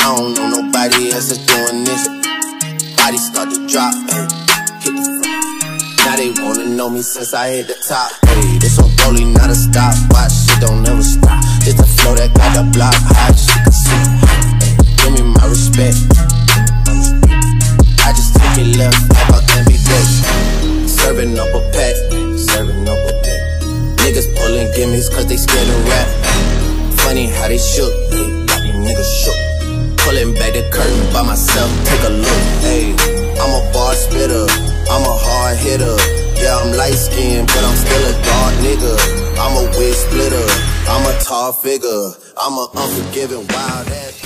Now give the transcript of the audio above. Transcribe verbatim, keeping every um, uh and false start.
I don't know nobody else that's doing this. Bodies start to drop, hey, hit the floor. Now they wanna know me since I hit the top. Hey, this a rolling, not a stop. Watch, shit don't never stop. It's the flow that got the block hot, shit can see. Hey, give me my respect. I just take it left, like a M B K. Serving up a pack, serving up a pack. Niggas pulling gimmies cause they scared to rap. Funny how they shook, they got me niggas shook. Pulling back the curtain by myself, take a look. Hey, I'm a bar spitter, I'm a hard hitter. Yeah, I'm light skinned, but I'm still a dark nigga. I'm a wig splitter, I'm a tall figure. I'm a unforgiving wild ass.